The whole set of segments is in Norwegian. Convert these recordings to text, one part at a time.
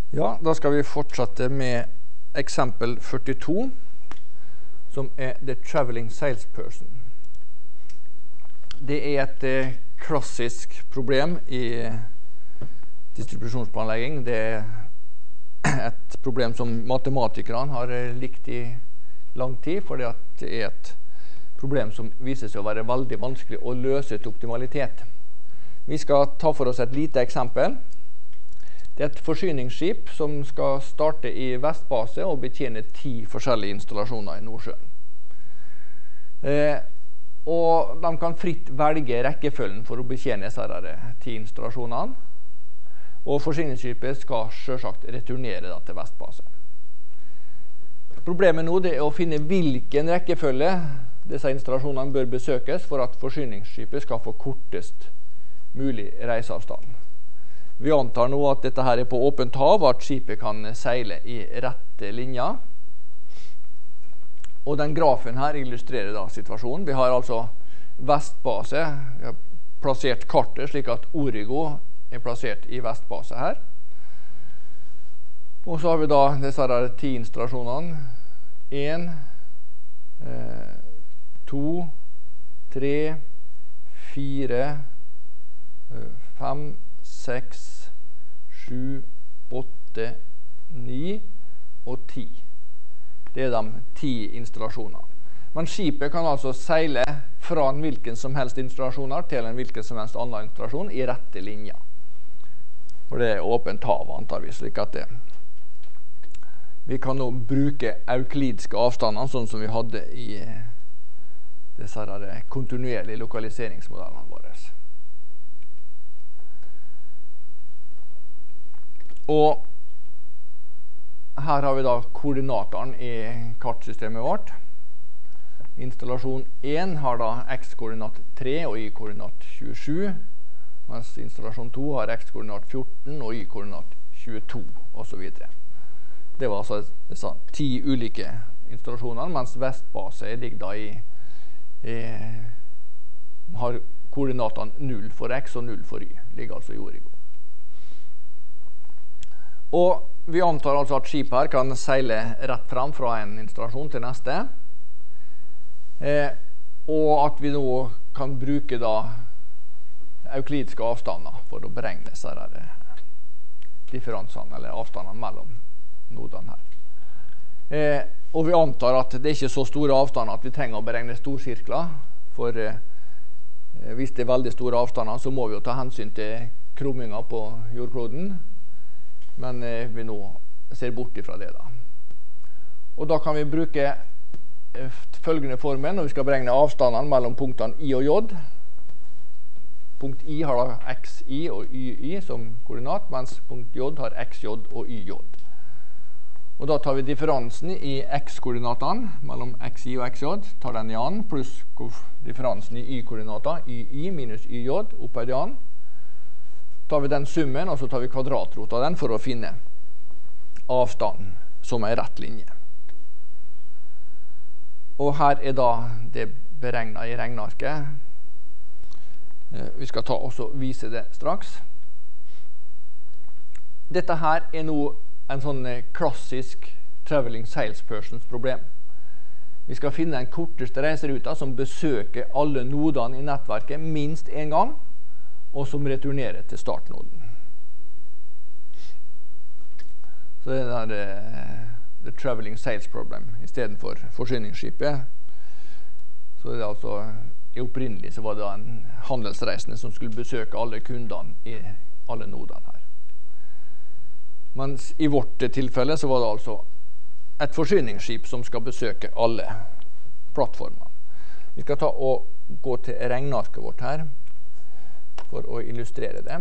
Ja, da skal vi fortsette med eksempel 42, som er The Traveling Salesperson. Det er et klassisk problem i distribusjonsplanlegging. Det er et problem som matematikerne har likt i lang tid, fordi det er et problem som viser seg å være veldig vanskelig å løse til optimalitet. Vi skal ta for oss et lite eksempel. Det er et forsyningsskip som skal starte i Vestbase og betjene 10 forskjellige installasjoner i Nordsjøen. Og de kan fritt velge rekkefølgen for å betjene disse 10 installasjonene. Og forsyningsskipet skal selvsagt returnere til Vestbase. Problemet nå er å finne hvilken rekkefølge disse installasjonene bør besøkes for at forsyningsskipet skal få kortest mulig reiseavstand. Vi antar nå at dette her er på åpent hav, og at skipet kan seile i rette linjer. Og den grafen her illustrerer da situasjonen. Vi har altså Vestbase. Vi har plassert kartet slik at Origo er plassert i Vestbase her. Og så har vi da disse 10 installasjonene. 1, 2, 3, 4, 5, 6, 7, 8, 9 og 10. Det er de 10 installasjoner. Men skipet kan altså seile fra en hvilken som helst installasjoner til en hvilken som helst annen installasjon i rette linjer. Og det er åpent hav, antar vi, slik at vi kan nå bruke euklidske avstander, sånn som vi hadde i disse kontinuerlige lokaliseringsmodellene våre. Og her har vi da koordinatene i kartsystemet vårt. Installasjon 1 har da x-koordinat 3 og y-koordinat 27, mens installasjon 2 har x-koordinat 14 og y-koordinat 22, og så videre. Det var altså disse 10 ulike installasjoner, mens Vestbase ligger da har koordinatene 0 for x og 0 for y, ligger altså i Origo. Og vi antar altså at skipet her kan seile rett frem fra en installasjon til neste. Og at vi nå kan bruke da euklidske avstander for å beregne disse differansene, eller avstandene mellom nodene her. Og vi antar at det ikke er så store avstander at vi trenger å beregne storsirkler, for hvis det er veldig store avstander så må vi jo ta hensyn til krumminger på jordkloden, men vi nå ser bort ifra det da. Og da kan vi bruke følgende formel når vi skal beregne avstandene mellom punktene I og J. Punkt I har da XI og YI som koordinat, mens punkt J har XJ og YJ. Og da tar vi differansen i X-koordinatene mellom XI og XJ, tar den i annen, pluss differansen i Y-koordinater, YI minus YJ, opphøyd i annen. Tar vi den summen, og så tar vi kvadratrot av den for å finne avstanden som er rett linje. Og her er da det beregnet i regnarket. Vi skal ta og vise det straks. Dette her er nå en sånn klassisk traveling salespersons problem. Vi skal finne den korteste reiseruta som besøker alle nodene i nettverket minst en gang, og som returnerer til startnoden. Så det er the traveling sales problem i stedet for forsyningsskipet. Så det er altså, i opprinnelig så var det en handelsreisende som skulle besøke alle kundene i alle nodene her. Mens i vårt tilfelle så var det altså et forsyningsskip som skal besøke alle plattformene. Vi skal ta og gå til regnarket vårt her, for å illustrere det.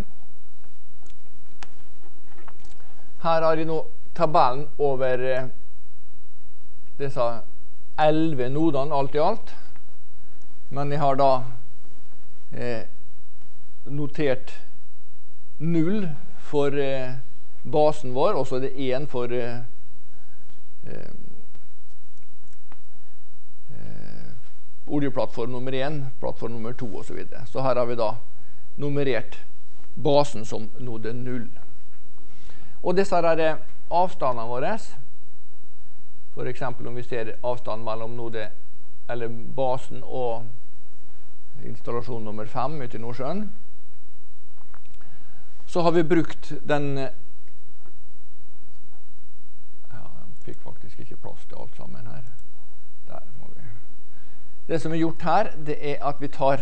Her har jeg nå tabellen over disse 11 nodene alt i alt, men jeg har da notert 0 for basen vår, og så er det 1 for oljeplattform nummer 1, plattform nummer 2 og så videre. Så her har vi da nummerert basen som node 0. Og disse her avstandene våre, for eksempel om vi ser avstanden mellom node, eller basen og installasjon nummer 5 ute i Nordsjøen, så har vi brukt den, ja, jeg fikk faktisk ikke plass til alt sammen her. Der må vi. Det som er gjort her, det er at vi tar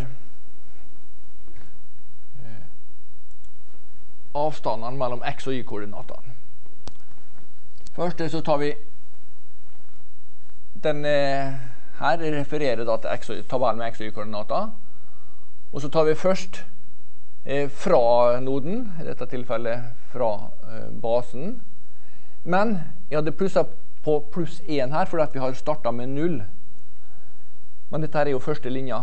avstandene mellom x- og y-koordinatene. Først så tar vi den her refererer da til tabellen med x- og y-koordinater, og så tar vi først fra noden, i dette tilfellet fra basen, men jeg hadde plusset på pluss 1 her, fordi at vi har startet med 0. Men dette her er jo første linja.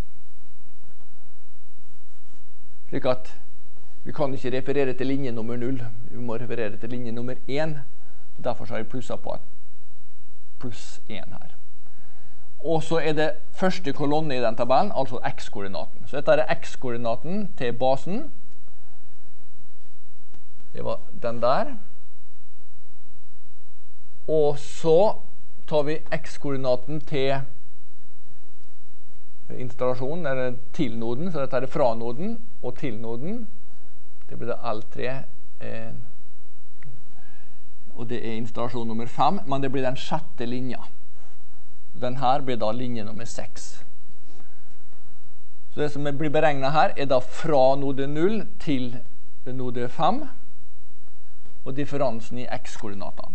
Slik at vi kan ikke referere til linje nummer 0, vi må referere til linje nummer 1. Derfor har jeg plusset på et pluss 1 her. Og så er det første kolonne i den tabellen, altså x-koordinaten. Så dette er x-koordinaten til basen. Det var den der. Og så tar vi x-koordinaten til installasjonen, eller til noden, så dette er fra noden og til noden. Det blir det L3, og det er installasjon nummer 5, men det blir den sjette linja. Den her blir da linje nummer 6. Så det som blir beregnet her er da fra node 0 til node 5, og differansen i x-koordinatene.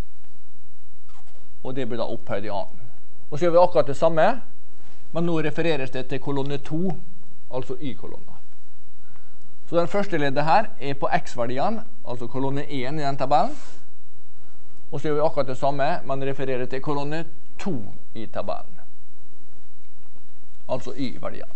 Og det blir da opphøyd i annen. Og så gjør vi akkurat det samme, men nå refereres det til kolonne 2, altså y-kolonna. Så den første leddet her er på x-verdiene, altså kolonne 1 i den tabellen. Og så gjør vi akkurat det samme, men refererer til kolonne 2 i tabellen. Altså y-verdiene.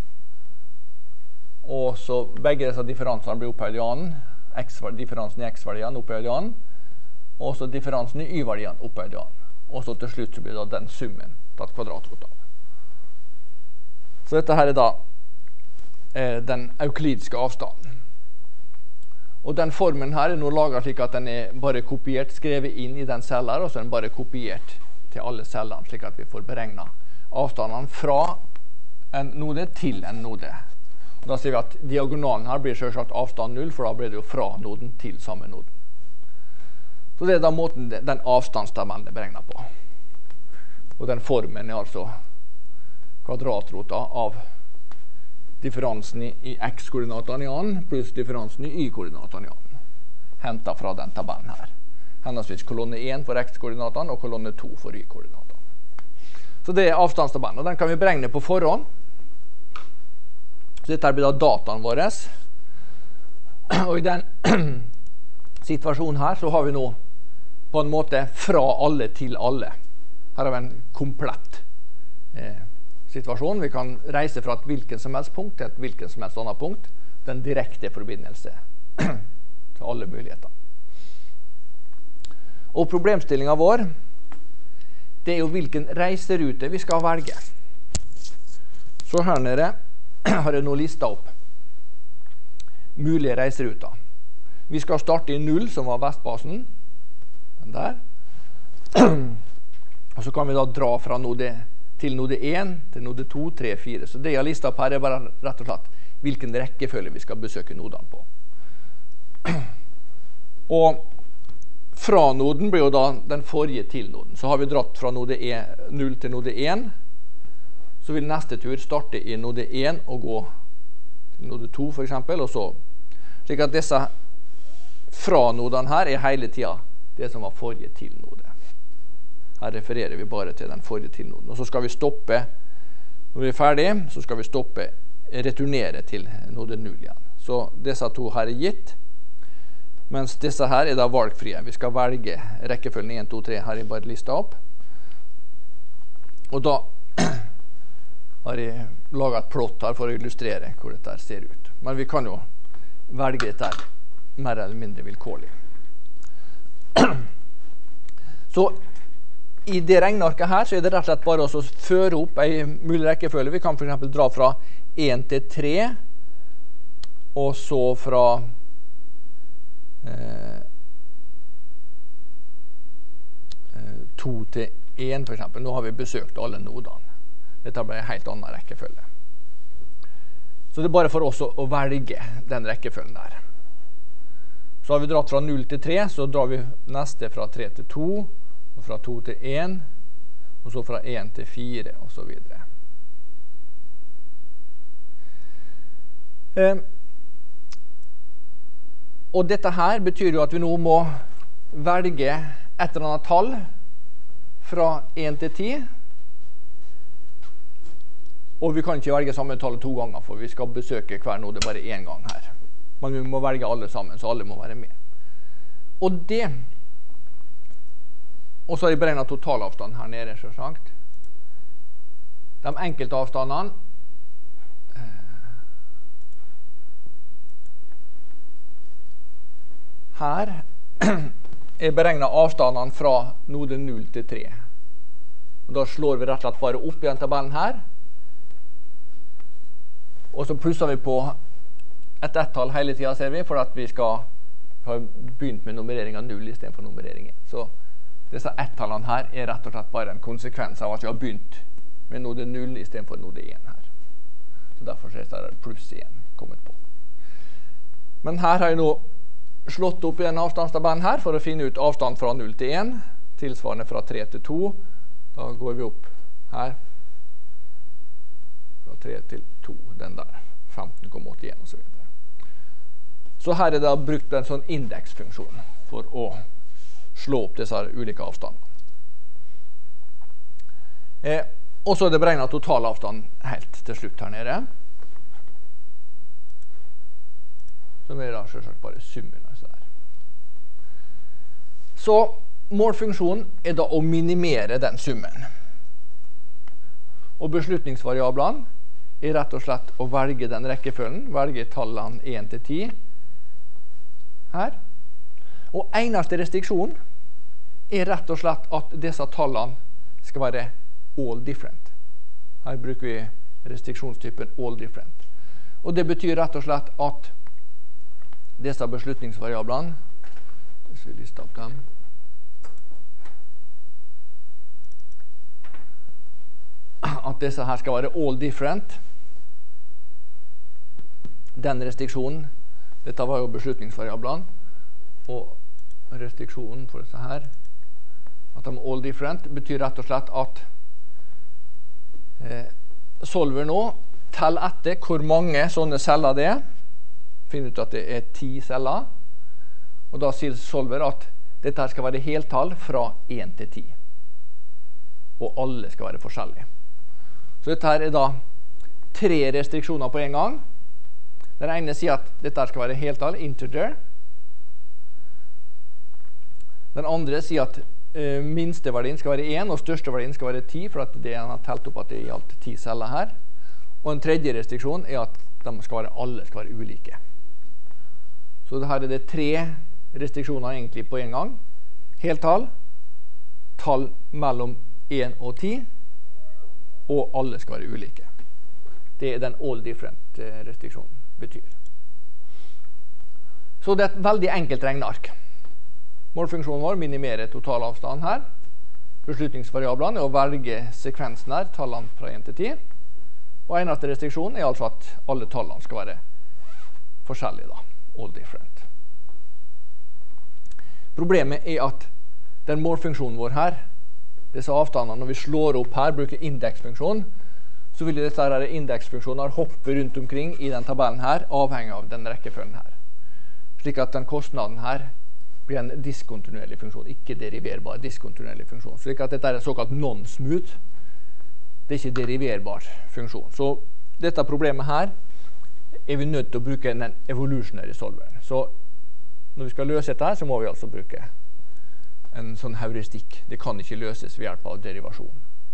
Og så begge disse differansene blir opphøyd i annen. Differansen i x-verdiene opphøyd i annen. Og så differansen i y-verdiene opphøyd i annen. Og så til slutt så blir da den summen tatt kvadratrot av. Så dette her er da den euklidiske avstanden. Og den formen her er nå laget slik at den er bare kopiert, skrevet inn i den cellen her, og så er den bare kopiert til alle cellene, slik at vi får beregnet avstandene fra en node til en node. Og da ser vi at diagonalen her blir selvsagt avstand 0, for da blir det jo fra noden til samme noden. Så det er da måten den avstandstabellen er beregnet på. Og den formen er altså kvadratrota av differansen i x-koordinatene i annen, pluss differansen i y-koordinatene i annen. Hentet fra den tabellen her. Henholdsvis kolonne 1 for x-koordinatene og kolonne 2 for y-koordinatene. Så det er avstandstabellen, og den kan vi beregne på forhånd. Så dette blir da dataen våre. Og i den situasjonen her så har vi nå på en måte fra alle til alle. Her har vi en komplett situasjon. Vi kan reise fra et hvilken som helst punkt til et hvilken som helst annet punkt. Den direkte forbindelse til alle muligheter. Og problemstillingen vår, det er jo hvilken reiserute vi skal velge. Så her nede har jeg nå listet opp mulige reiseruter. Vi skal starte i 0, som var vestbasen. Den der. Og så kan vi da dra fra node til node 1, til node 2, 3, 4. Så det jeg har listet opp her er bare rett og slett hvilken rekkefølge vi skal besøke nodene på. Og fra noden blir jo da den forrige til noden. Så har vi dratt fra node 0 til node 1. Så vil neste tur starte i node 1 og gå til node 2 for eksempel, og så. Slik at disse fra nodene her er hele tiden det som var forrige til node. Her refererer vi bare til den forrige til noden. Og så skal vi stoppe, når vi er ferdig, så skal vi stoppe, returnere til node 0 igjen. Så disse to her er gitt, mens disse her er da valgfrie. Vi skal velge rekkefølgen 1, 2, 3, her er bare listet opp. Og da har jeg laget et plott her for å illustrere hvor dette ser ut. Men vi kan jo velge dette mer eller mindre vilkårlig. Så i det regnearket her så er det rett og slett bare å føre opp en mulig rekkefølge. Vi kan for eksempel dra fra 1 til 3, og så fra 2 til 1 for eksempel. Nå har vi besøkt alle nodene. Dette blir en helt annen rekkefølge. Så det er bare for oss å velge den rekkefølgen der. Så har vi dratt fra 0 til 3, så drar vi neste fra 3 til 2, og fra 2 til 1, og så fra 1 til 4, og så videre. Og dette her betyr jo at vi nå må velge et eller annet tall fra 1 til 10, og vi kan ikke velge samme tallet 2 ganger, for vi skal besøke hver node bare 1 gang her. Men vi må velge alle sammen, så alle må være med. Og så har jeg beregnet totalavstand her nede, selvsagt. De enkelte avstandene her er beregnet avstandene fra node 0 til 3. Og da slår vi rett og slett bare opp i den tabellen her. Og så plusser vi på et ett-tall hele tiden, ser vi, for at vi skal ha begynt med nummerering av 0 i stedet for nummerering 1. Så disse ett-tallene her er rett og slett bare en konsekvens av at vi har begynt med node 0 i stedet for node 1 her. Så derfor er det pluss 1 kommet på. Men her har jeg nå slått opp i den avstandstabellen her for å finne ut avstand fra 0 til 1, tilsvarende fra 3 til 2. Da går vi opp her fra 3 til 2, den der 15,81 og så videre. Så her er det brukt en sånn indeksfunksjon for å slå opp disse ulike avstandene. Og så er det beregnet totalavstand helt til slutt her nede. Som er da selvsagt bare summen av disse der. Så målfunksjonen er da å minimere den summen. Og beslutningsvariablene er rett og slett å velge den rekkefølgen, velge tallene 1 til 10 her. Og eneste restriksjon er rett og slett at disse tallene skal være all different. Her bruker vi restriksjonstypen all different. Og det betyr rett og slett at disse beslutningsvariablene, hvis vi lister opp dem, at disse her skal være all different. Den restriksjonen, dette var jo beslutningsvariablene, og restriksjonen for disse her, at de er all different, betyr rett og slett at solver nå teller etter hvor mange sånne celler det er, finner ut at det er 10 celler, og da sier solver at dette her skal være heltall fra 1 til 10, og alle skal være forskjellige. Så dette her er da 3 restriksjoner på en gang. Den ene sier at dette skal være heltall, integer. Den andre sier at minste verdien skal være 1, og største verdien skal være 10, for at det har telt opp at det er i alt 10 celler her. Og en tredje restriksjon er at alle skal være ulike. Så her er det 3 restriksjoner egentlig på en gang. Heltall, tall mellom 1 og 10, og alle skal være ulike. Det er den all different restriksjonen betyr. Så det er et veldig enkelt regneark. Målfunksjonen vår minimerer totalavstanden her. Beslutningsvariablene er å velge sekvensen her, tallene fra 1 til 10. Og eneste restriksjon er altså at alle tallene skal være forskjellige da, all different. Problemet er at den målfunksjonen vår her, disse avstandene, når vi slår opp her, bruker indeksfunksjonen, så vil disse indeksfunksjoner hoppe rundt omkring i den tabellen her, avhengig av den rekkefølgen her. Slik at den kostnaden her blir en diskontinuerlig funksjon, ikke deriverbar diskontinuerlig funksjon. Slik at dette er såkalt non-smooth. Det er ikke deriverbar funksjon. Så dette problemet her er vi nødt til å bruke en evolutionary solver. Så når vi skal løse dette her, så må vi altså bruke en sånn heuristikk. Det kan ikke løses ved hjelp av derivasjon.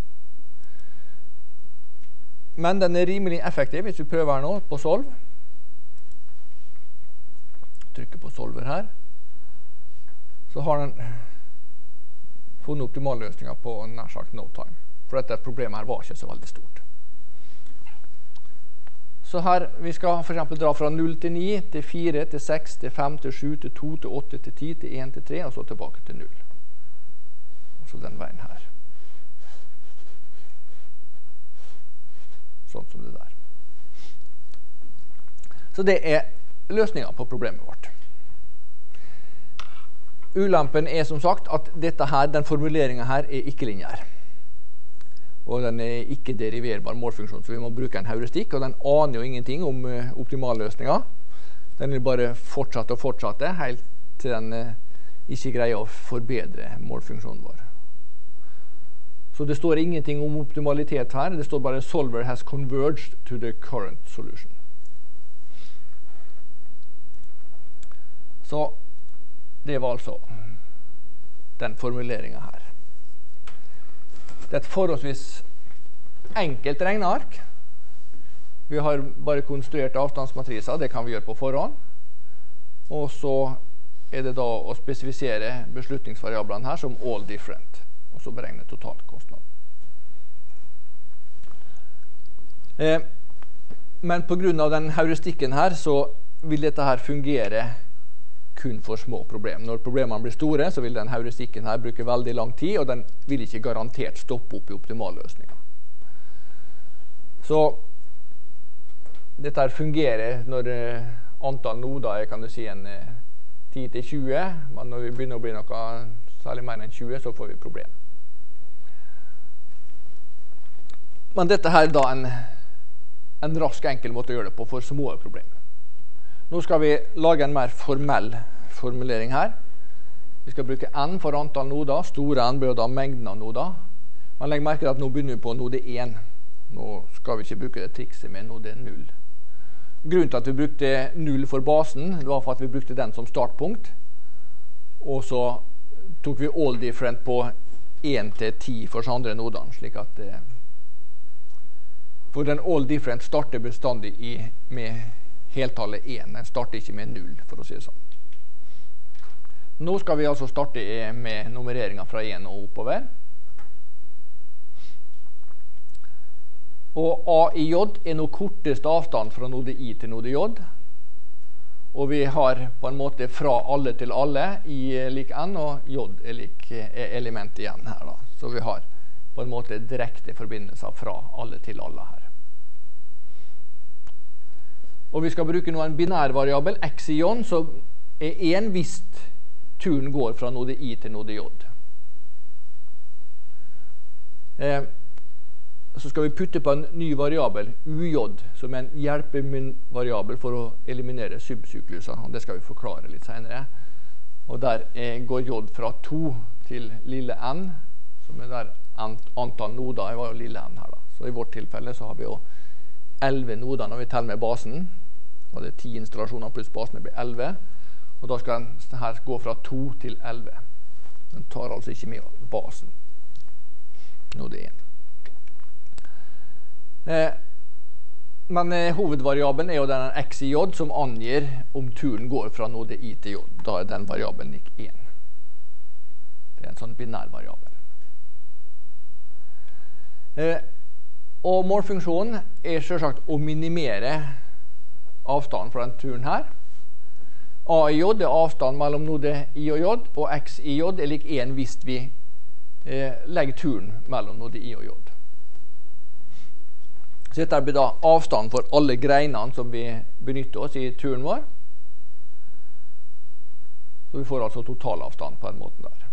Men den er rimelig effektiv hvis vi prøver her nå på solve. Trykker på solver her. Så har den funnet optimalløsninger på nær sagt no time. For dette problemet her var ikke så veldig stort. Så her, vi skal for eksempel dra fra 0 til 9, til 4, til 6, til 5, til 7, til 2, til 8, til 10, til 1, til 3, og så tilbake til 0. Og altså den veien her. Sånn som det der. Så det løsningen på problemet vårt. Ulempen som sagt at den formuleringen her ikke lineær. Og den ikke deriverbar målfunksjon, så vi må bruke en heuristikk, og den aner jo ingenting om optimalløsninger. Den vil bare fortsette helt til den ikke greier å forbedre målfunksjonen vår. Så det står ingenting om optimalitet her, det står bare solver has converged to the current solution. Så det var altså den formuleringen her. Det er et forholdsvis enkelt regneark. Vi har bare konstruert avstandsmatriser, det kan vi gjøre på forhånd. Og så det da å spesifisere beslutningsvariablene her som all different, og så beregne totalkostnad. Men på grunn av den heuristikken her, så vil dette her fungere kun for små problemer. Når problemene blir store, så vil den heuristikken her bruke veldig lang tid, og den vil ikke garantert stoppe opp i optimalløsninger. Så dette her fungerer når antall noder kan du si en 10-20, men når vi begynner å bli noe særlig mer enn 20, så får vi problem. Men dette her er da en rask, enkel måte å gjøre det på for små problemer. Nå skal vi lage en mer formell formulering her. Vi skal bruke n for antall noder. Store n bør da mengden av noder. Men legg merke til at nå begynner vi på node 1. Nå skal vi ikke bruke det trikset med node 0. Grunnen til at vi brukte 0 for basen, det var for at vi brukte den som startpunkt. Og så tok vi all different på 1-10 for andre nodene, slik at for den all different starter bestandig med heltallet 1. Den starter ikke med 0, for å si det sånn. Nå skal vi altså starte med nummereringen fra 1 og oppover. Og A i J nå korteste avstand fra node I til node J. Og vi har på en måte fra alle til alle I lik N, og J lik element igjen her da. Så vi har på en måte direkte forbindelser fra alle til alle her. Og vi skal bruke nå en binær variabel, x i J, som 1 hvis turen går fra node I til node J. Så skal vi putte på en ny variabel, uj, som en hjelpevariabel for å eliminere subsykluser. Og det skal vi forklare litt senere. Og der går J fra 2 til lille n, som der antall noder. Det var jo lille n her da. Så i vårt tilfelle så har vi jo 11 noder når vi teller med basen. Og det 10 installasjoner pluss basen blir 11. Og da skal den her gå fra 2 til 11. Den tar altså ikke med basen. Node 1. Men hovedvariabelen jo den x i J som angir om turen går fra node I til J. Da den variabelen lik 1. Det en sånn binær variabel. Og målfunksjonen selvsagt å minimere avstanden fra den turen her. A i J avstand mellom node I og J, og x i J lik 1 hvis vi legger turen mellom node I og J. Så dette blir da avstand for alle greinene som vi benytter oss i turen vår. Så vi får altså totalavstand på den måten der.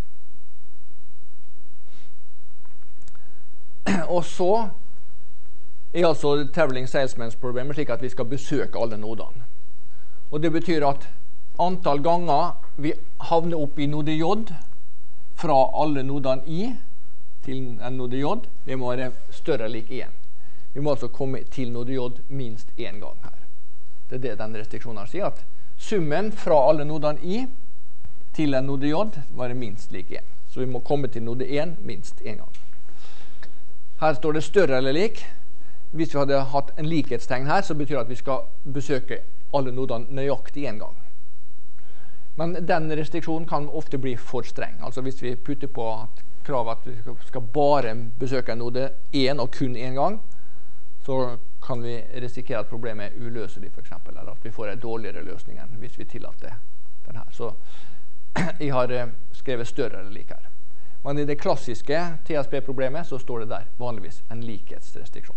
Og så altså traveling salesman's problemet slik at vi skal besøke alle nodene. Og det betyr at antall ganger vi havner opp i node J fra alle nodene I til en node J, det må være større lik 1. Vi må altså komme til node J minst 1 gang her. Det det den restriksjonen sier, at summen fra alle nodene I til en node J må være minst lik 1. Så vi må komme til node 1 minst 1 gang. Her står det større eller lik. Hvis vi hadde hatt en likhetstegn her, så betyr det at vi skal besøke alle nodene nøyaktig 1 gang. Men den restriksjonen kan ofte bli for streng. Altså hvis vi putter på kravet at vi skal bare besøke en node 1 og kun 1 gang, så kan vi risikere at problemet er uløselig for eksempel, eller at vi får en dårligere løsning enn hvis vi tillater den her. Så jeg har skrevet større eller lik her. Men i det klassiske TSP-problemet så står det der vanligvis en likhetsrestriksjon.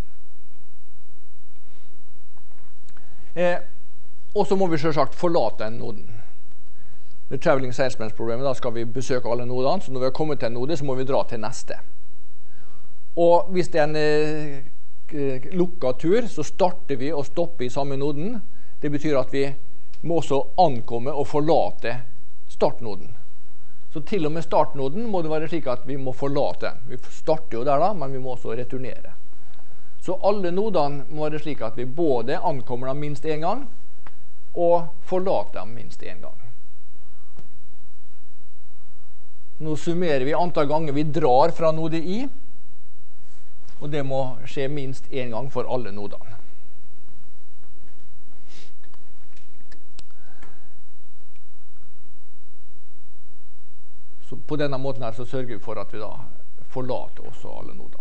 Og så må vi selvsagt forlate en noden. Det traveling salesman-problemet, da skal vi besøke alle nodene, så når vi har kommet til en node, så må vi dra til neste. Og hvis det er en lukket tur, så starter vi og stopper i samme noden. Det betyr at vi må også ankomme og forlate startnoden. Så til og med startnoden må det være slik at vi må forlate. Vi starter jo der da, men vi må også returnere. Så alle nodene må være slik at vi både ankommer dem minst en gang, og forlater dem minst en gang. Nå summerer vi antall ganger vi drar fra node I, og det må skje minst en gang for alle nodene. Så på denne måten her så sørger vi for at vi da forlater også alle nodene.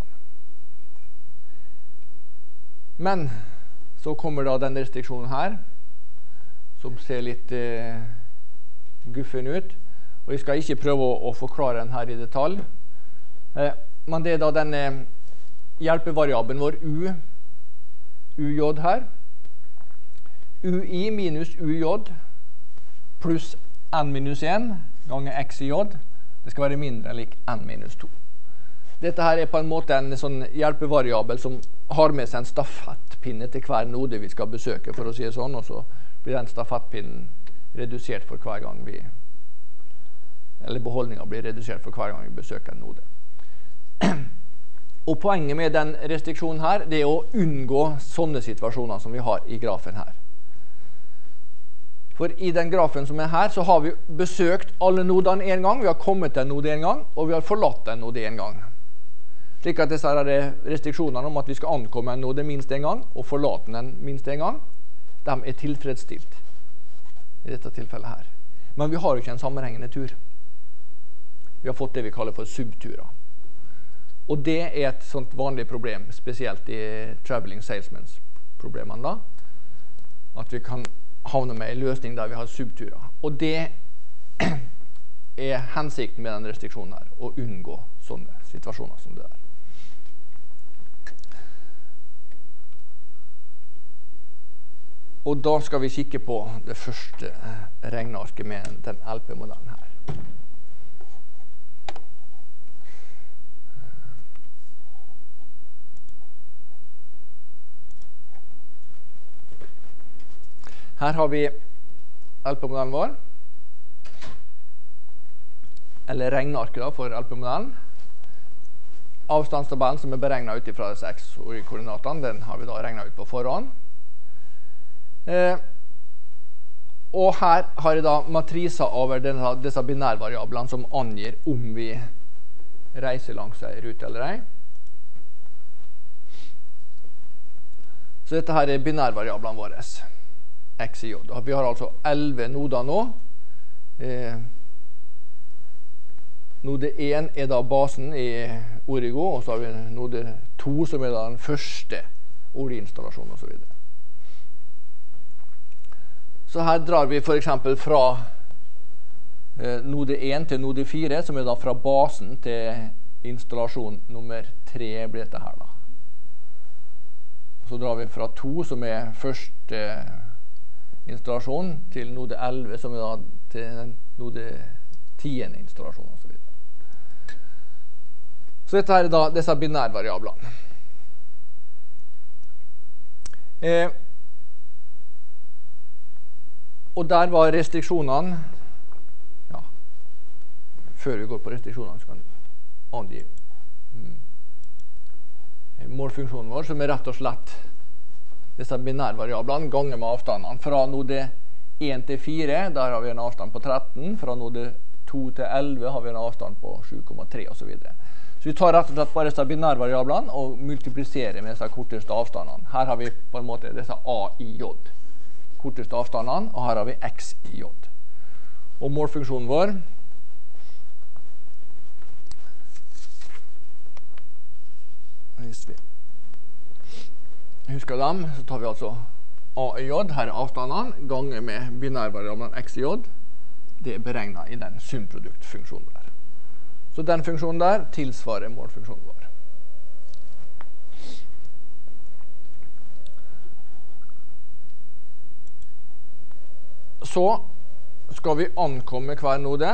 Men så kommer da den restriksjonen her, som ser litt guffen ut. Og jeg skal ikke prøve å forklare den her i detalj. Men det er da denne hjelpevariabelen vår UJ her. UI minus UJ pluss N minus 1 ganger X i J. Det skal være mindre enn lik N minus 2. Dette her er på en måte en sånn hjelpevariabel som har med seg en stafettpinne til hver node vi skal besøke, for å si det sånn, og så blir den stafettpinnen redusert for hver gang vi, eller beholdningen blir redusert for hver gang vi besøker en node. Og poenget med den restriksjonen her, det er å unngå sånne situasjoner som vi har i grafen her. For i den grafen som er her, så har vi besøkt alle nodene en gang, vi har kommet til en node en gang, og vi har forlatt en node en gang. Slik at disse restriksjonene om at vi skal ankomme en node minst en gang, og forlate den minst en gang, de er tilfredsstilt i dette tilfellet her. Men vi har jo ikke en sammenhengende tur. Vi har fått det vi kaller for subturer. Og det er et sånt vanlig problem, spesielt i traveling salesmans-problemene da, at vi kan havne med en løsning der vi har subturer. Og det er hensikten med den restriksjonen her, å unngå sånne situasjoner som det der. Og da skal vi kikke på det første regnearket med den LP-modellen her. Her har vi LP-modellen vår, eller regnearket da for LP-modellen. Avstandstabellen som er beregnet ut fra disse x-koordinatene, den har vi da regnet ut på forhånd. Og her har jeg da matriser over disse binærvariablene som angir om vi reiser langs en rute eller ei. Så dette her er binærvariablene våre, x i j. Vi har altså 11 noder nå. Node 1 er da basen i Origo, og så har vi node 2 som er da den første ordinstallasjonen og så videre. Så her drar vi for eksempel fra node 1 til node 4, som er da fra basen til installasjon nummer 3 blir dette her da. Så drar vi fra 2, som er første installasjon, til node 11, som er da til node 10 installasjon og så videre. Så dette her er da disse binærvariablene. Og der var restriksjonene, ja, før vi går på restriksjonene, så kan vi angi målfunksjonen vår, som er rett og slett disse binærvariablene ganger med avstandene. Fra node 1 til 4, der har vi en avstand på 13, fra node 2 til 11 har vi en avstand på 7,3 og så videre. Så vi tar rett og slett bare disse binærvariablene og multipliserer med disse korteste avstandene. Her har vi på en måte disse a i j. Korteste avstandene, og her har vi x i j. Og målfunksjonen vår hvis vi husker dem, så tar vi altså a i j, her er avstandene, ganger med binærvariablen x i j. Det er beregnet i den sumproduktfunksjonen der. Så den funksjonen der tilsvarer målfunksjonen vår. Så skal vi ankomme hver node.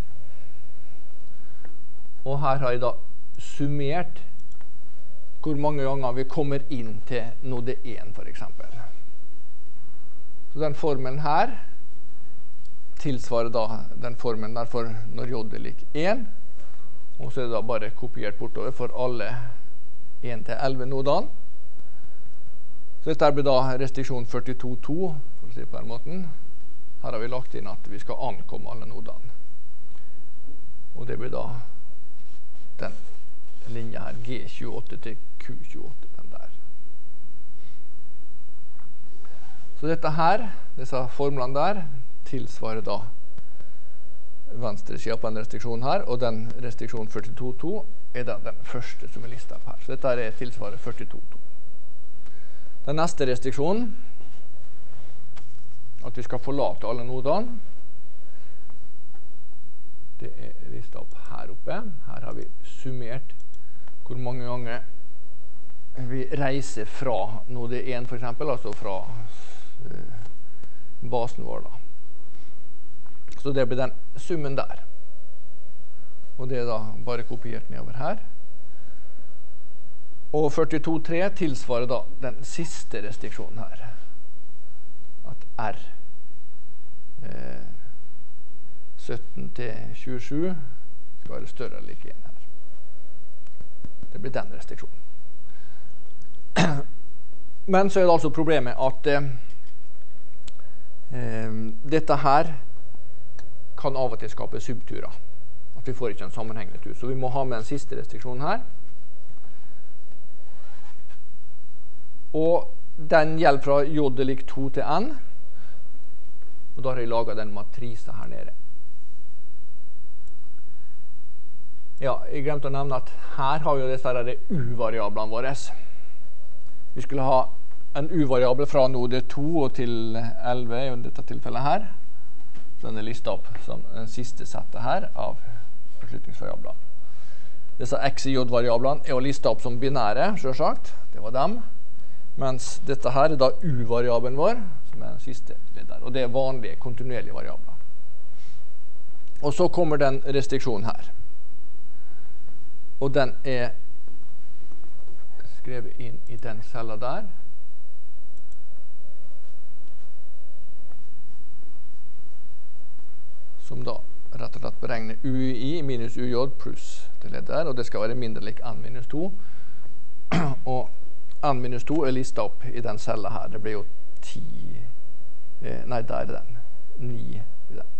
Og her har jeg da summert hvor mange ganger vi kommer inn til node 1 for eksempel. Så den formelen her tilsvarer da den formelen der for når j er lik 1. Og så er det da bare kopiert bortover for alle 1 til 11 nodene. Så dette blir da restriksjon 42.2, for å si på den måten. Her har vi lagt inn at vi skal ankomme alle nodene. Og det blir da den linja her, G28 til Q28, den der. Så dette her, disse formlene der, tilsvarer da venstre siden på den restriksjonen her, og den restriksjonen 42.2 er da den første som er listet opp her. Så dette er tilsvarer 42.2. Den neste restriksjonen, at vi skal forlate alle nodene, det er listet opp her oppe. Her har vi summert hvor mange ganger vi reiser fra node 1 for eksempel, altså fra basen vår da. Så det blir den summen der. Og det er da bare kopiert nedover her. Og 42.3 tilsvarer da den siste restriksjonen her. At R 17 til 27 skal være større eller like 1 her. Det blir den restriksjonen. Men så er det altså problemet at dette her kan av og til skape subturer. At vi får ikke en sammenhengende tur. Så vi må ha med den siste restriksjonen her. Og den gjelder fra j er lik 2 til n. Og da har jeg laget den matrisen her nede. Ja, jeg glemte å nevne at her har vi jo disse u-variablene våre. Vi skulle ha en u-variabel fra node 2 til 11 i dette tilfellet her. Så den er listet opp som den siste settet her av beslutningsvariabler. Disse x i j-variablene er jo listet opp som binære, selvsagt. Det var dem. Mens dette her er da u-variabelen vår, som er den siste lederen. Og det er vanlige, kontinuerlige variabler. Og så kommer den restriksjonen her. Og den er skrevet inn i den cella der. Som da rett og slett beregner UI minus UJ pluss det leddet der, og det skal være mindre lik n minus 2. Og n minus 2 er listet opp i den cella her. Det blir jo 10, nei, der er den, 9 i den.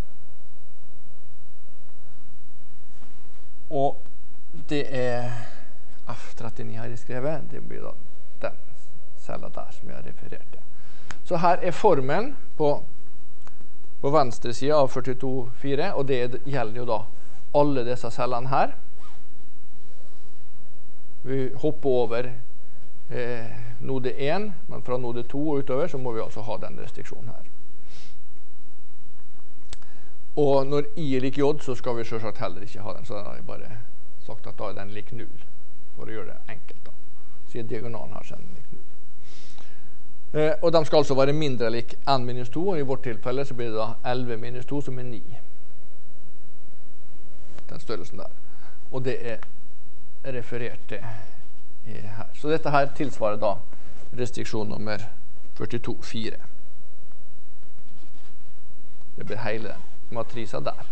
Og det er F39 her i skrevet, det blir da den cella der som jeg har referert til. Så her er formelen på venstre siden av 42.4, og det gjelder jo da alle disse cellene her. Vi hopper over node 1, men fra node 2 og utover så må vi altså ha den restriksjonen her. Og når i er lik j, så skal vi selvsagt heller ikke ha den, så den har jeg bare sagt at da er den lik 0, for å gjøre det enkelt da. Siden diagonalen her så er den lik 0. Og de skal altså være mindre lik n minus 2, og i vårt tilfelle så blir det da 11 minus 2 som er 9. Den størrelsen der. Og det er referert til her. Så dette her tilsvarer da restriksjon nummer 42.4. Det blir hele matrisen der.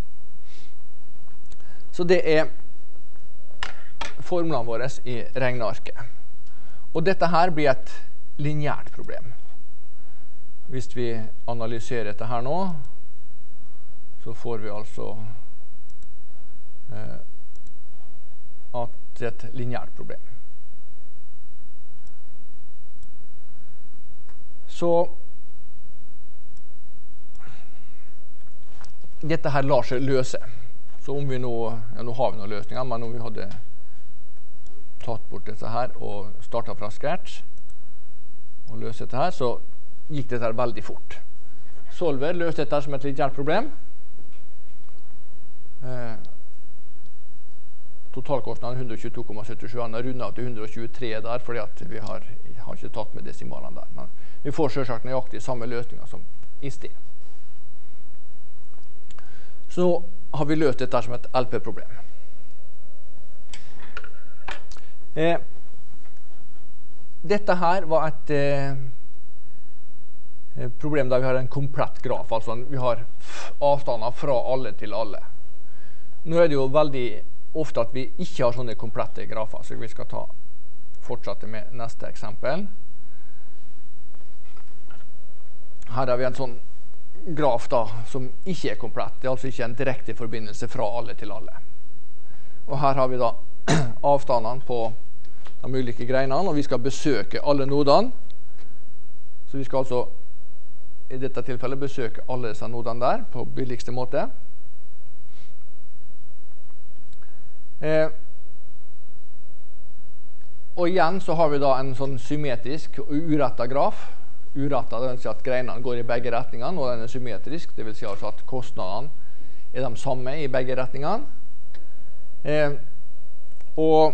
Så det er formlene våre i regnearket. Og dette her blir et lineært problem. Hvis vi analyserer dette her nå, så får vi altså at det er et lineært problem. Så dette her lar seg løse. Så om vi nå, ja, nå har vi noen løsninger, men om vi hadde tatt bort dette her og startet fra scratch og løst dette her, så gikk dette her veldig fort. Solver løste dette som et lineært problem. totalkostnaden 122,77. Han har rundet til 123 der, fordi at vi har ikke tatt med desimalene der. Men vi får selvsagt nøyaktig samme løsninger som i sted. Så nå har vi løst dette som et LP-problem. Dette her var et problem der vi har en komplett graf, altså vi har avstander fra alle til alle. Nå er det jo veldig ofte at vi ikke har sånne komplette grafer, så vi skal fortsette med neste eksempel. Her har vi en sånn graf da, som ikke er komplett. Det er altså ikke en direkte forbindelse fra alle til alle. Og her har vi da avstandene på de ulike greinene, og vi skal besøke alle nodene. Så vi skal altså i dette tilfellet besøke alle disse nodene der på billigste måte. Og igjen så har vi da en sånn symmetrisk og urettet graf. Urettet, det vil si at greinene går i begge retningene, og den er symmetrisk, det vil si altså at kostnadene er de samme i begge retningene. Og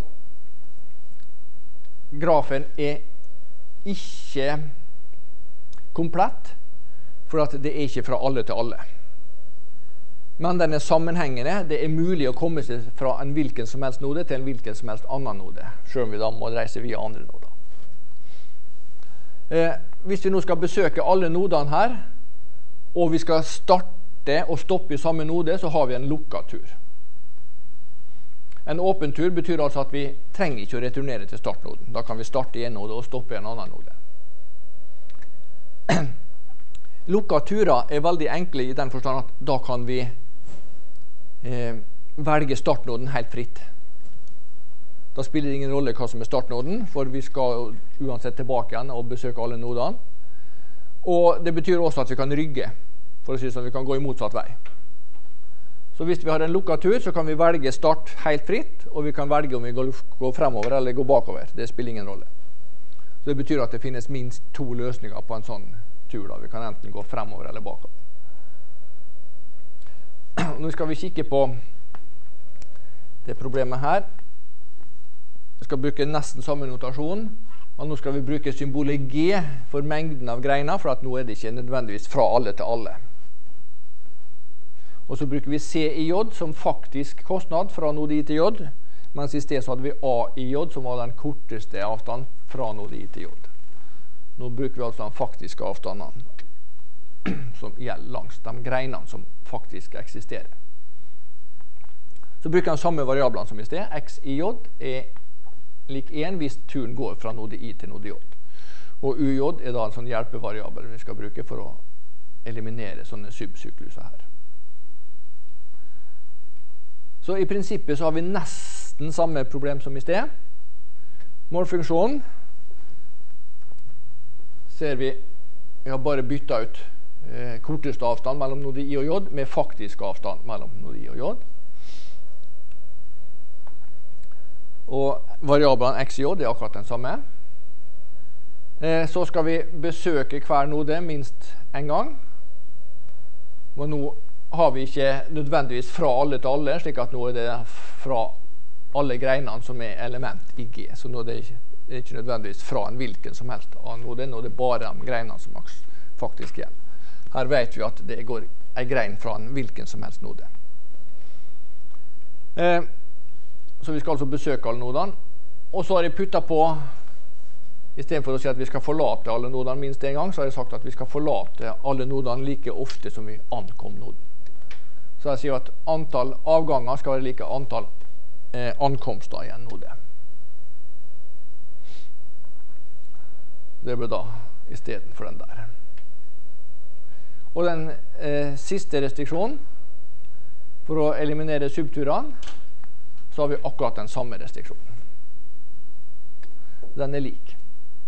grafen er ikke komplett, for at det er ikke fra alle til alle. Men den er sammenhengende. Det er mulig å komme seg fra en hvilken som helst node til en hvilken som helst annen node, selv om vi da må reise via andre noder. Hvis vi nå skal besøke alle nodene her, og vi skal starte og stoppe i samme node, så har vi en lukket tur. En åpen tur betyr altså at vi trenger ikke å returnere til startnoden. Da kan vi starte i en node og stoppe i en annen node. Lukket turer er veldig enkle i den forstand at da kan vi velge startnoden helt fritt. Da spiller det ingen rolle hva som er startnoden, for vi skal uansett tilbake igjen og besøke alle nodene. Og det betyr også at vi kan rygge, for å si sånn, vi kan gå i motsatt vei. Så hvis vi har en lukket tur, så kan vi velge start helt fritt, og vi kan velge om vi går fremover eller går bakover. Det spiller ingen rolle. Så det betyr at det finnes minst 2 løsninger på en sånn tur. Da. Vi kan enten gå fremover eller bakover. Nå skal vi kikke på det problemet her. Vi skal bruke nesten samme notasjon, og nå skal vi bruke symbolet G for mengden av greiner, for at nå er det ikke nødvendigvis fra alle til alle. Og så bruker vi C i J som faktisk kostnad fra node I til J, mens i sted så hadde vi A i J som var den korteste avstand fra node I til J. Nå bruker vi altså den faktiske avstanden som gjelder langs de greinene som faktisk eksisterer. Så bruker vi den samme variablene som i sted. X i J er lik 1 hvis turen går fra node I til node J. Og UJ er da en sånn hjelpevariabel vi skal bruke for å eliminere sånne subsykluser her. Så i prinsippet så har vi nesten samme problem som i sted. Målfunksjonen ser vi har bare byttet ut korteste avstand mellom node I og J med faktisk avstand mellom node I og J. Og variabelen X og J er akkurat den samme. Så skal vi besøke hver node minst en gang. Og nå har vi ikke nødvendigvis fra alle til alle, slik at nå er det fra alle greinene som er element i G. Så nå er det ikke nødvendigvis fra en hvilken som helst annen node, nå er det bare de greinene som faktisk gjelder. Her vet vi at det går en grein fra en hvilken som helst node. Så vi skal altså besøke alle nodene. Og så har jeg puttet på, i stedet for å si at vi skal forlate alle nodene minst en gang, så har jeg sagt at vi skal forlate alle nodene like ofte som vi ankom noden. Så jeg sier at antall avganger skal være like antall ankomster i en node. Det blir da i stedet for den der. Og den siste restriksjonen, for å eliminere subturene, så har vi akkurat den samme restriksjonen. Den er lik.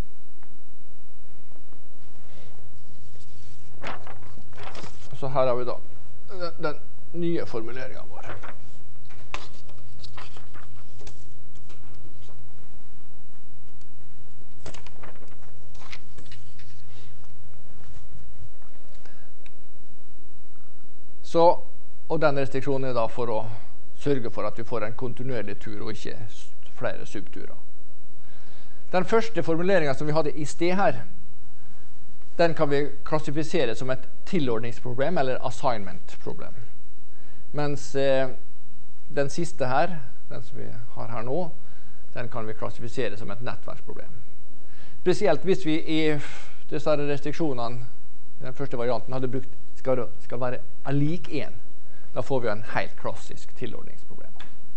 Så her har vi da den nye formuleringen vår. Så, og den restriksjonen er da for å sørge for at vi får en kontinuerlig tur og ikke flere subturer. Den første formuleringen som vi hadde i sted her, den kan vi klassifisere som et tilordningsproblem eller assignment-problem. Mens den siste her, den som vi har her nå, den kan vi klassifisere som et nettverksproblem. Spesielt hvis vi i disse restriksjonene, den første varianten, hadde brukt skal være lik 1. Da får vi en helt klassisk tilordningsproblem.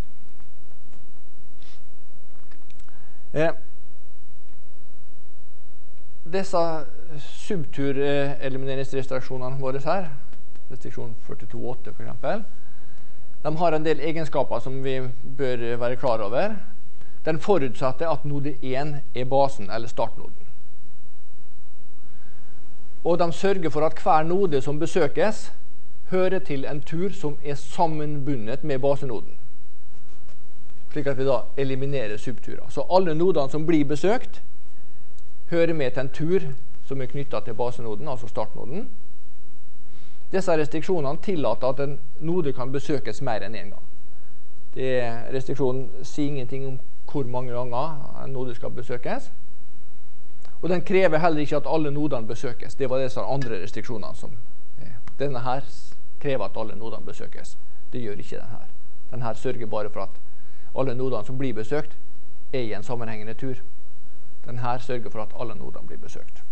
Disse subtur-elimineringsrestriksjonene våre her, restriksjon 42.8 for eksempel, de har en del egenskaper som vi bør være klar over. Den forutsetter at node 1 er basen eller startnoden. Og de sørger for at hver node som besøkes hører til en tur som er sammenbundet med basenoden. Slik at vi da eliminerer subturer. Så alle nodene som blir besøkt hører med til en tur som er knyttet til basenoden, altså startnoden. Disse restriksjonene tillater at en node kan besøkes mer enn en gang. Restriksjonen sier ingenting om hvor mange ganger en node skal besøkes. Og den krever heller ikke at alle nodene besøkes. Det var disse andre restriksjonene som denne her krever at alle nodene besøkes. Det gjør ikke denne her. Denne her sørger bare for at alle nodene som blir besøkt er i en sammenhengende tur. Denne her sørger for at alle nodene blir besøkt.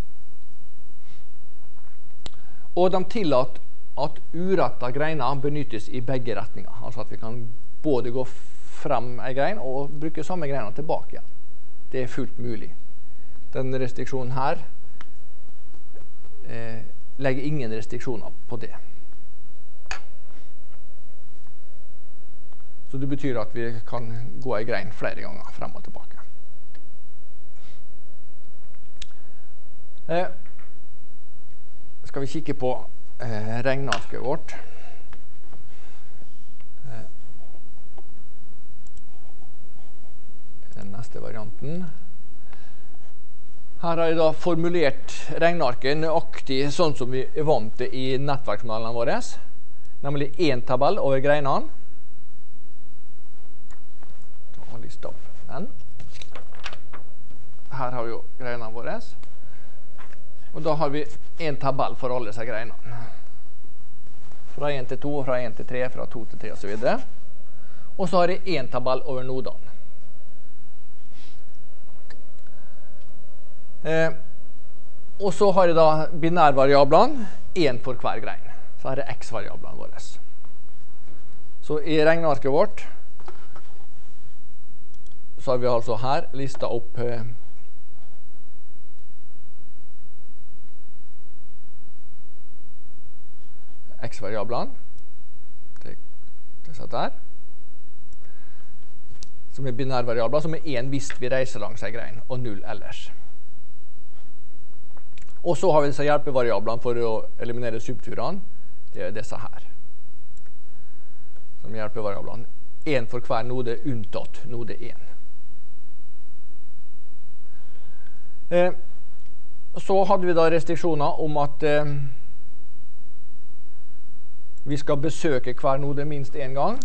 Og de tillater at urettet greiner benyttes i begge retninger. Altså at vi kan både gå frem en grein og bruke samme greina tilbake igjen. Det er fullt mulig. Den restriksjonen her legger ingen restriksjoner på det. Så det betyr at vi kan gå en grein flere ganger frem og tilbake. Skal vi kikke på regnearket vårt. Den neste varianten. Her har jeg da formulert regnearket nøyaktig sånn som vi er vant til i nettverksmodellene våre. Nemlig en tabell over greinene. Ta lista opp den. Her har vi jo greinene våre. Og da har vi en tabell for alle disse greinene. Fra 1 til 2, fra 1 til 3, fra 2 til 3 og så videre. Og så har jeg en tabell over nodene. Og så har jeg da binærvariablene, en for hver grein. Så her er x-variablene våre. Så i regnearket vårt så har vi altså her listet opp x-variablene. Det satt der. Som er binærvariabler, som er 1 hvis vi reiser langs en grein, og 0 ellers. Og så har vi disse hjelpevariablene for å eliminere subturene. Det er disse her. Som hjelpevariablene. 1 for hver node, unntatt node 1. Så hadde vi da restriksjoner om at vi skal besøke hver node minst en gang.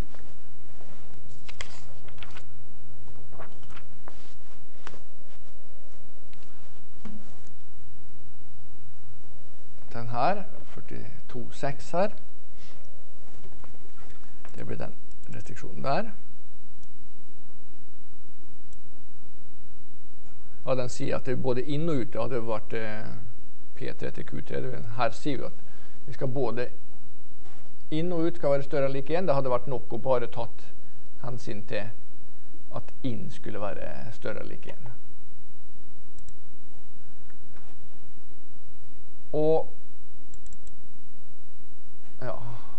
Den her, 42,6 her. Det blir den restriksjonen der. Ja, den sier at det både inn og ut hadde vært P3 til Q3. Her sier vi at vi skal både inn og ut skal være større enn like 1. Det hadde vært nok å bare tatt hensyn til at inn skulle være større enn like 1. Og ja.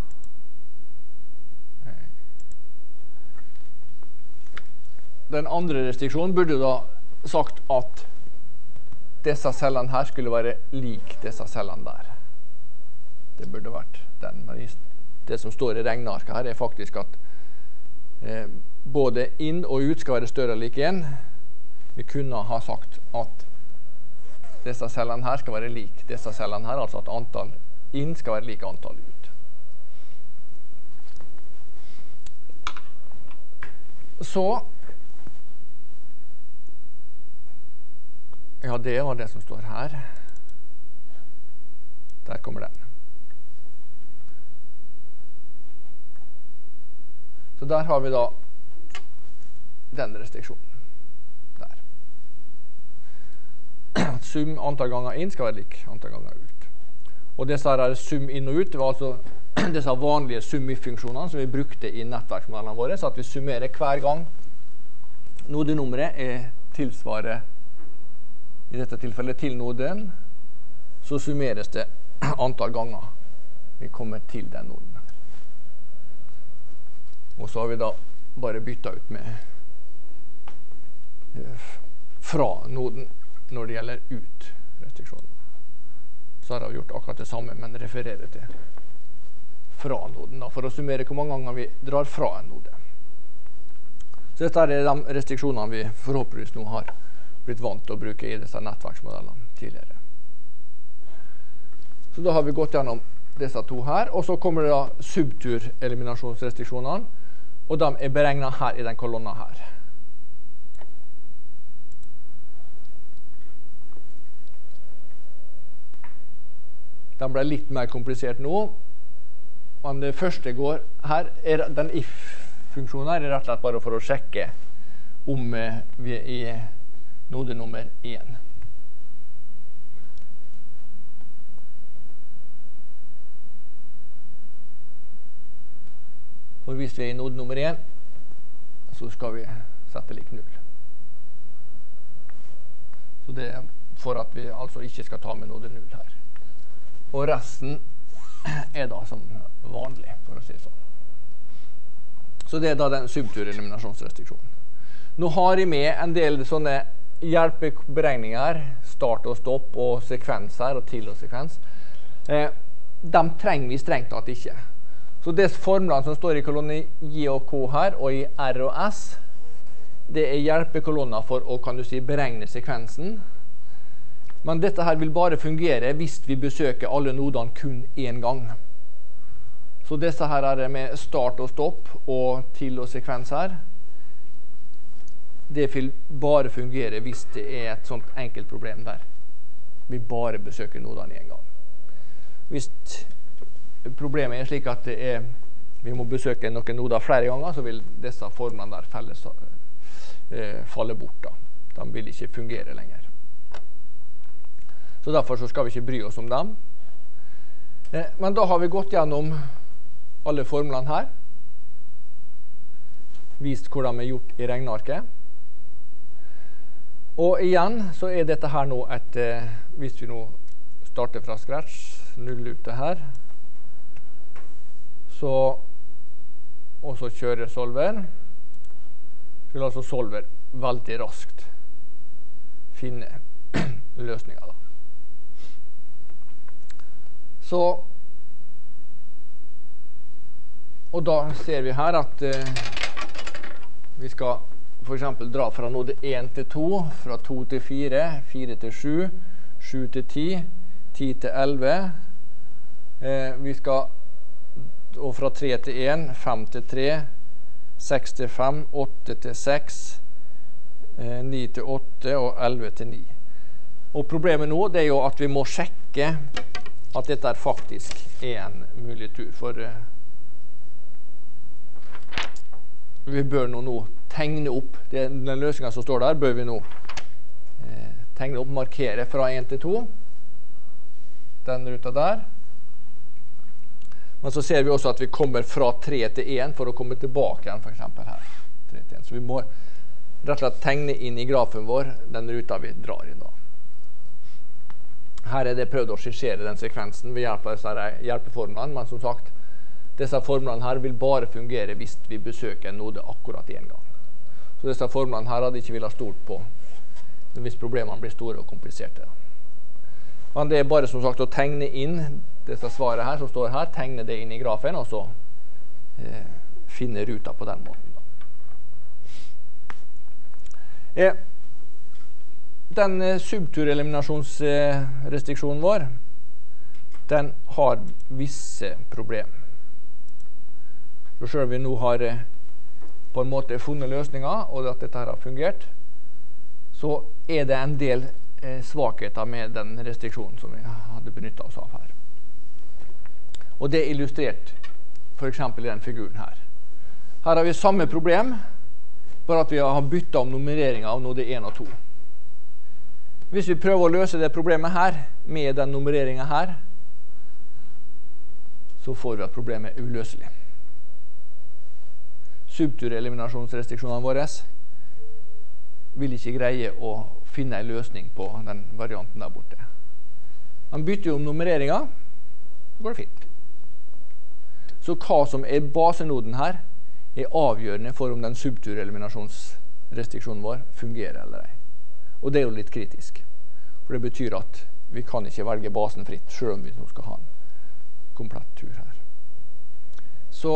Den andre restriksjonen burde da sagt at disse cellene her skulle være lik disse cellene der. Det burde vært den. Men det som står i regnearket her er faktisk at både inn og ut skal være større enn like 1. Vi kunne ha sagt at disse cellene her skal være lik disse cellene her, altså at antall inn skal være lik antall ut. Så ja, det var det som står her. Der kommer den. Så der har vi da den restriksjonen. Der. Sum antall ganger inn skal være lik antall ganger ut. Og disse her sum inn og ut, det var altså disse vanlige sum-if-funksjonene som vi brukte i nettverksmodellene våre, så at vi summerer hver gang nodenummeret tilsvarer, i dette tilfellet til noden, så summeres det antall ganger vi kommer til den noden her. Og så har vi da bare byttet ut med fra noden når det gjelder ut-restriksjonen. Så har vi gjort akkurat det samme, men refererer til fra noden, da, for å summere hvor mange ganger vi drar fra en node. Så dette er de restriksjonene vi forhåpentligvis nå har blitt vant til å bruke i disse nettverksmodellene tidligere. Så da har vi gått gjennom disse to her, og så kommer det da subtur-eliminasjonsrestriksjonene, og de er beregnet her i den kolonnen her. De ble litt mer komplisert nå, men det første går her, den if-funksjonen her er rett og slett bare for å sjekke om vi er i node nummer 1. For hvis vi er i node nummer 1, så skal vi sette lik 0. Så det er for at vi altså ikke skal ta med node 0 her. Og resten er da som vanlig, for å si sånn. Så det er da den subtur-eliminasjonsrestriksjonen. Nå har jeg med en del sånne hjelpeberegninger, start og stopp og sekvenser og til og sekvens. De trenger vi strengt tatt ikke. Så det formlene som står i kolonne J og K her, og i R og S, det er hjelpekolonner for å, kan du si, beregne sekvensen. Men dette her vil bare fungere hvis vi besøker alle nodene kun en gang. Så disse her er med start og stopp og til og sekvens her. Det vil bare fungere hvis det er et sånt enkelt problem der. Vi bare besøker nodene en gang. Hvis problemet er slik at vi må besøke noen noder flere ganger, så vil disse formene der falle bort da. De vil ikke fungere lenger. Så derfor så skal vi ikke bry oss om dem. Men da har vi gått gjennom alle formlene her. Vist hvor de er gjort i regnearket. Og igjen så er dette her nå et, hvis vi nå starter fra scratch, null ute her, og så kjører solver, så vil altså solver veldig raskt finne løsninger da. Så, og da ser vi her at vi skal for eksempel dra fra node 1 til 2, fra 2 til 4, 4 til 7, 7 til 10, 10 til 11. Vi skal og fra 3 til 1, 5 til 3, 6 til 5, 8 til 6, 9 til 8 og 11 til 9. Og problemet nå det er jo at vi må sjekke at dette faktisk er en mulig tur, for vi bør nå tegne opp, den løsningen som står der, bør vi nå tegne opp, markere fra 1 til 2, den ruta der. Men så ser vi også at vi kommer fra 3 til 1 for å komme tilbake igjen, for eksempel her. 3 til 1. Så vi må rett og slett tegne inn i grafen vår den ruta vi drar i da. Her er det prøvd å skissere den sekvensen ved hjelp av disse hjelpeformlene, men som sagt, disse formlene her vil bare fungere hvis vi besøker en node akkurat en gang. Så disse formlene her hadde ikke villet stolt på hvis problemene blir store og kompliserte. Men det er bare som sagt å tegne inn disse svaret her som står her, tegne det inn i grafen, og så finne ruta på den måten da. Den subtur-eliminasjonsrestriksjonen vår, den har visse problem. Så selv om vi nå har på en måte funnet løsninger, og at dette her har fungert, så er det en del svakheter med den restriksjonen som vi hadde benyttet oss av her. Og det er illustrert for eksempel i den figuren her. Her har vi samme problem, bare at vi har byttet om nummereringen av node 1 og 2. Hvis vi prøver å løse det problemet her, med den nummereringen her, så får vi at problemet er uløselig. Subtureliminasjonsrestriksjonene våre vil ikke greie å finne en løsning på den varianten der borte. Man bytter jo om nummereringen, så går det fint. Så hva som er basenoden her, er avgjørende for om den subtureliminasjonsrestriksjonen vår fungerer eller ei. Og det er jo litt kritisk. For det betyr at vi kan ikke velge basen fritt, selv om vi nå skal ha en komplett tur her. Så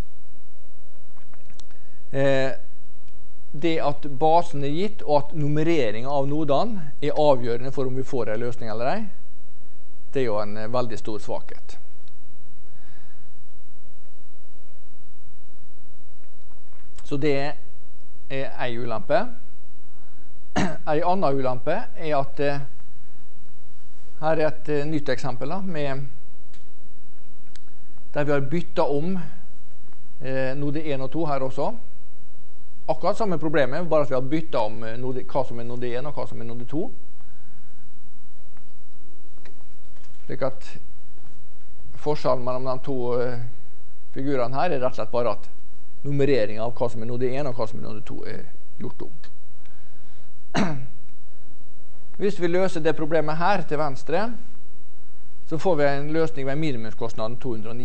det at basen er gitt, og at nummereringen av nodene er avgjørende for om vi får en løsning eller ei, det er jo en veldig stor svakhet. Så det er en ulempe. En annen ulempe er at her er et nytt eksempel da, der vi har byttet om node 1 og 2 her også. Akkurat samme problemet, bare at vi har byttet om hva som er node 1 og hva som er node 2. Slik at forskjellen mellom de to figurene her er rett og slett bare at nummereringen av hva som er node 1 og hva som er node 2 er gjort om. Hvis vi løser det problemet her til venstre, så får vi en løsning med minimumskostnaden 209.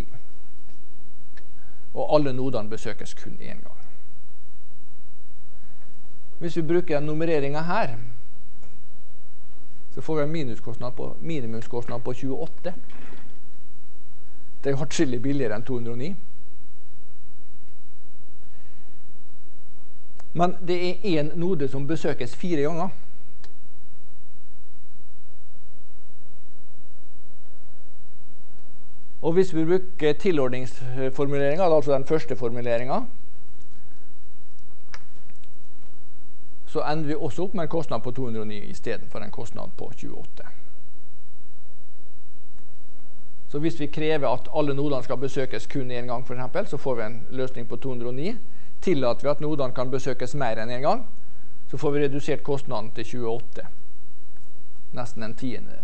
Og alle nodene besøkes kun en gang. Hvis vi bruker den nummereringen her, så får vi en minimumskostnad på 28. Det er atskillig billigere enn 209. Men det er en node som besøkes 4 ganger. Og hvis vi bruker tilordningsformuleringen, altså den første formuleringen, så ender vi også opp med en kostnad på 209 i stedet for en kostnad på 28. Så hvis vi krever at alle nodene skal besøkes kun en gang for eksempel, så får vi en løsning på 209. Tillater vi at nodene kan besøkes mer enn en gang, så får vi redusert kostnaden til 28. Nesten en tiendedel.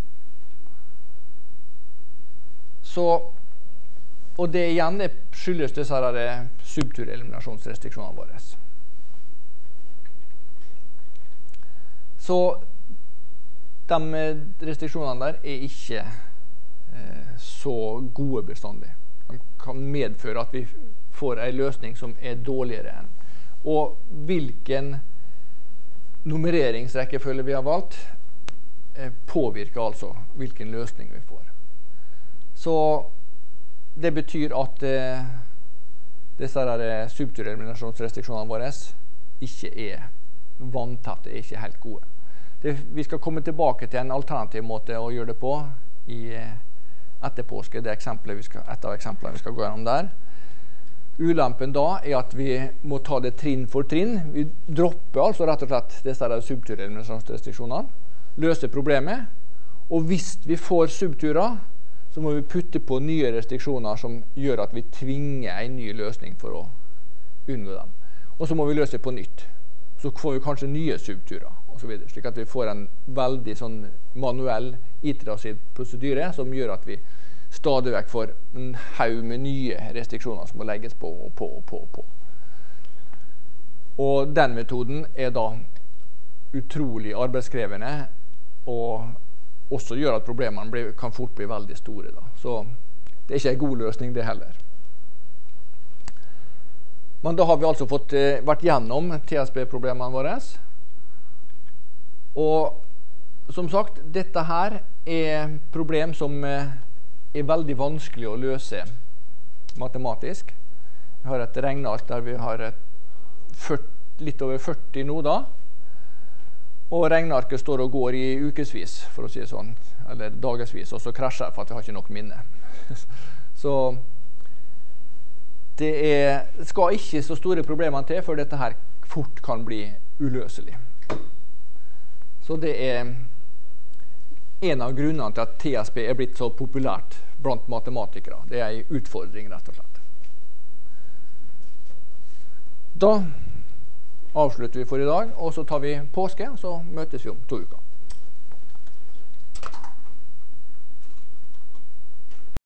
Så, og det igjen skyldes disse subtureliminasjonsrestriksjonene våre. Så de restriksjonene der er ikke så gode bestandig. De kan medføre at vi får en løsning som er dårligere enn. Og hvilken nummereringsrekkefølge vi har valgt, påvirker altså hvilken løsning vi får. Så det betyr at disse subtureliminasjonsrestriksjonene våre ikke er vanntette, er ikke helt gode. Vi skal komme tilbake til en alternativ måte å gjøre det på etter påske. Det er et av eksemplene vi skal gå gjennom der. Ulempen da er at vi må ta det trinn for trinn. Vi dropper altså rett og slett disse subtureliminasjonsrestriksjonene, løser problemet, og hvis vi får subturer, så må vi putte på nye restriksjoner som gjør at vi tvinger en ny løsning for å unngå dem. Og så må vi løse på nytt. Så får vi kanskje nye subturer, og så videre, slik at vi får en veldig sånn manuell, iterativ prosedyre som gjør at vi stadig vekk får en haug med nye restriksjoner som må legges på og på og på og på. Og den metoden er da utrolig arbeidskrevende, og også gjør at problemene kan fort bli veldig store da. Så det er ikke en god løsning det heller. Men da har vi altså vært gjennom TSB-problemene våre. Og som sagt, dette her er problem som er veldig vanskelig å løse matematisk. Vi har et regneark der vi har litt over 40 noder, og regnearket står og går i ukesvis, for å si det sånn, eller dagesvis, og så krasjer for at vi har ikke nok minne. Så det skal ikke så store problemer til før dette her fort kan bli uløselig. Så det en av grunnene til at TSP blitt så populært blant matematikere. Det en utfordring, rett og slett. Da avslutter vi for i dag, og så tar vi påske, så møtes vi om 2 uker.